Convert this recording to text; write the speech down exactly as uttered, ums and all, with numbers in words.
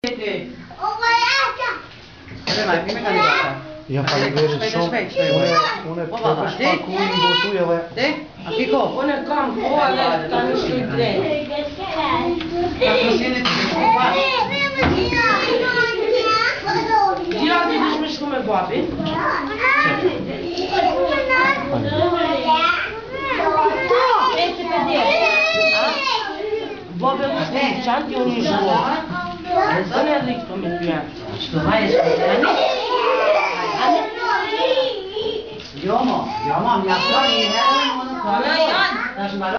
Ja pa ne vjerujem što, one, one prepaš paku im gotujele. De? A Piko? One kam pole, tam išli dve. Kako sjedite se skupa? Ja vidiš miško me babi? Babi u čanti oni živo. To ne lik to mi pija. Što haješ kod Jomo, Jomo, mi ja stvari ne, ono kao,